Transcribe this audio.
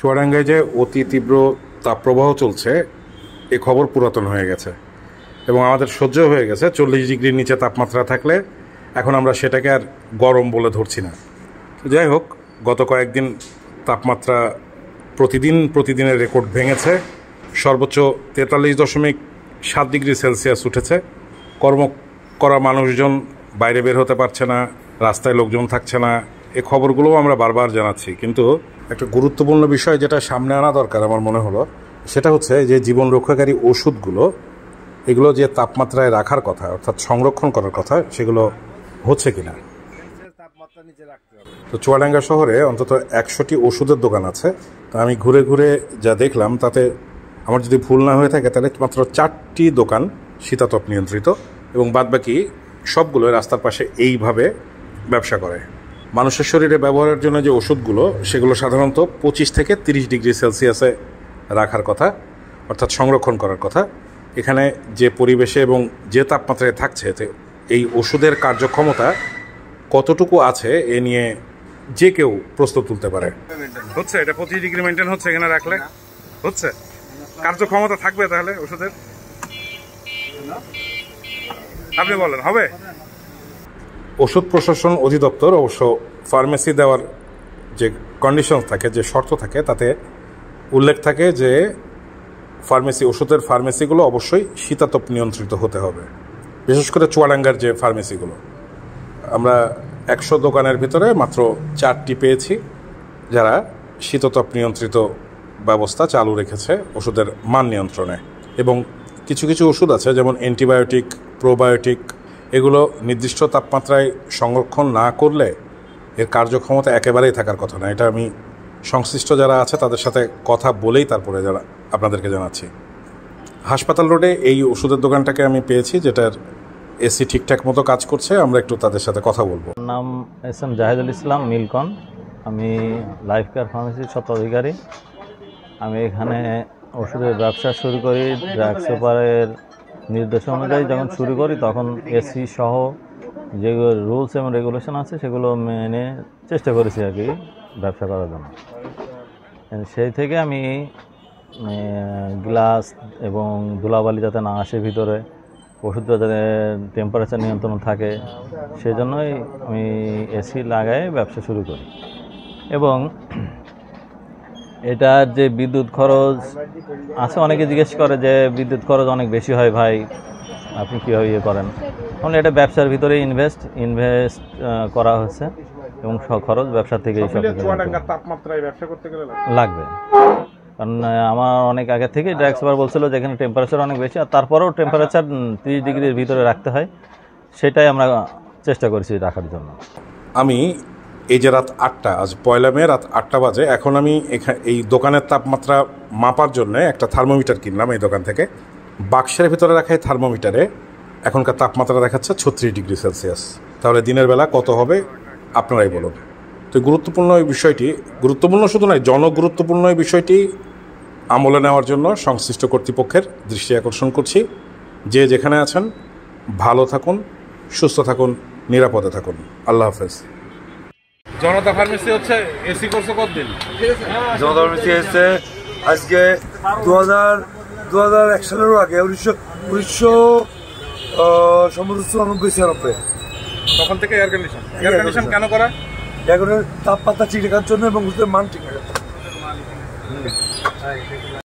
চুয়াডাঙ্গায় যে অতি তীব্র তাপপ্রবাহ চলছে এ খবর পুরাতন হয়ে গেছে এবং আমাদের সহ্য হয়ে গেছে 40 ডিগ্রির নিচে তাপমাত্রা থাকলে এখন আমরা সেটাকে আর গরম বলে ধরছি না। যাই হোক, গত কয়েকদিন তাপমাত্রা প্রতিদিনের রেকর্ড ভেঙেছে। সর্বোচ্চ 43.7 ডিগ্রি সেলসিয়াস উঠেছে। কর্ম করা মানুষজন বাইরে বের হতে পারছে না, রাস্তায় লোকজন থাকছে না। এই খবরগুলোও আমরা বারবার জানাচ্ছি, কিন্তু একটা গুরুত্বপূর্ণ বিষয় যেটা সামনে আনা দরকার আমার মনে হলো, সেটা হচ্ছে যে জীবন রক্ষাকারী ওষুধগুলো এগুলো যে তাপমাত্রায় রাখার কথা অর্থাৎ সংরক্ষণ করার কথা সেগুলো হচ্ছে কিনা। তো চুয়াডাঙ্গা শহরে অন্তত 100টি ওষুধের দোকান আছে। তো আমি ঘুরে ঘুরে যা দেখলাম তাতে আমার যদি ভুল না হয়ে থাকে তাহলে মাত্র 4টি দোকান শীতাতপ নিয়ন্ত্রিত এবং বাদবাকি সবগুলো রাস্তার পাশে এইভাবে ব্যবসা করে। মানুষের শরীরে ব্যবহারের জন্য যে ওষুধগুলো সেগুলো সাধারণত 25 থেকে 30 ডিগ্রি সেলসিয়াসে রাখার কথা অর্থাৎ সংরক্ষণ করার কথা। এখানে যে পরিবেশে এবং যে তাপমাত্রায় থাকছে এই ওষুধের কার্যক্ষমতা কতটুকু আছে এ নিয়ে যে কেউ প্রশ্ন তুলতে পারে। হচ্ছে এটা 25 ডিগ্রি মেনটেন হচ্ছে এখানে রাখলে হচ্ছে কার্যক্ষমতা থাকবে তাহলে ওষুধের? আপনি বলেন হবে? ওষুধ প্রশাসন অধিদপ্তর অবশ্য ফার্মেসি দেওয়ার যে কন্ডিশন থাকে, যে শর্ত থাকে, তাতে উল্লেখ থাকে যে ওষুধের ফার্মেসিগুলো অবশ্যই শীতাতপ নিয়ন্ত্রিত হতে হবে। বিশেষ করে চুয়াডাঙ্গার যে ফার্মেসিগুলো, আমরা 100 দোকানের ভিতরে মাত্র 4টি পেয়েছি যারা শীতাতপ নিয়ন্ত্রিত ব্যবস্থা চালু রেখেছে ওষুধের মান নিয়ন্ত্রণে। এবং কিছু কিছু ওষুধ আছে যেমন অ্যান্টিবায়োটিক, প্রোবায়োটিক, এগুলো নির্দিষ্ট তাপমাত্রায় সংরক্ষণ না করলে এর কার্যক্ষমতা একেবারেই থাকার কথা না। এটা আমি সংশ্লিষ্ট যারা আছে তাদের সাথে কথা বলেই তারপরে যারা আপনাদেরকে জানাচ্ছি। হাসপাতাল রোডে এই ওষুধের দোকানটাকে আমি পেয়েছি যেটার এসি ঠিকঠাক মতো কাজ করছে। আমরা একটু তাদের সাথে কথা বলবো। নাম এস.এম. জাহিদুল ইসলাম মিল্কন। আমি লাইফ কেয়ার ফার্মেসির স্বত্বাধিকারী। আমি এখানে ওষুধের ব্যবসা শুরু করি ড্রাগ সুপারের নির্দেশ অনুযায়ী। যখন শুরু করি তখন এসি সহ যেগুলো রুলস এবং রেগুলেশন আছে সেগুলো মেনে চেষ্টা করেছি আর কি ব্যবসা করার জন্য। সেই থেকে আমি গ্লাস এবং ধুলাবালি যাতে না আসে ভিতরে, ওষুধটা যাতে টেম্পারেচার নিয়ন্ত্রণ থাকে, সেই জন্যই আমি এসি লাগাই ব্যবসা শুরু করি। এবং এটার যে বিদ্যুৎ খরচ আছে, অনেকে জিজ্ঞেস করে যে বিদ্যুৎ খরচ অনেক বেশি হয় ভাই, আপনি কীভাবে ইয়ে করেন। তাহলে এটা ব্যবসার ভিতরে ইনভেস্ট করা হচ্ছে এবং খরচ ব্যবসা থেকে লাগবে। কারণ আমার অনেক আগে থেকে ড্রাগ সুপার বলছিল যে এখানে টেম্পারেচার অনেক বেশি, আর তারপরেও টেম্পারেচার 30 ডিগ্রির ভিতরে রাখতে হয়, সেটাই আমরা চেষ্টা করছি রাখার জন্য। আমি এই যে রাত 8টা, আজ 1 মে রাত 8টা বাজে, এখন আমি এই দোকানের তাপমাত্রা মাপার জন্য একটা থার্মোমিটার কিনলাম এই দোকান থেকে। বাক্সের ভিতরে রাখা এই থার্মোমিটারে এখনকার তাপমাত্রা দেখাচ্ছে 36 ডিগ্রি সেলসিয়াস। তাহলে দিনের বেলা কত হবে আপনারাই বলুন। তো গুরুত্বপূর্ণ এই বিষয়টি, গুরুত্বপূর্ণ শুধু নয়, জনগুরুত্বপূর্ণ এই বিষয়টি আমলে নেওয়ার জন্য সংশ্লিষ্ট কর্তৃপক্ষের দৃষ্টি আকর্ষণ করছি। যে যেখানে আছেন ভালো থাকুন, সুস্থ থাকুন, নিরাপদে থাকুন। আল্লাহ হাফেজ। জনতা ফার্মেসি হচ্ছে এসি কোর্স কতদিন? জনতা ফার্মেসি এসছে আজকে 2001 সালেরও আগে 1994-96 তখন থেকে এয়ার কন্ডিশন কেন করা? এখন তাপমাত্রা ঠিক রাখার জন্য এবং মান ঠিক রাখার জন্য।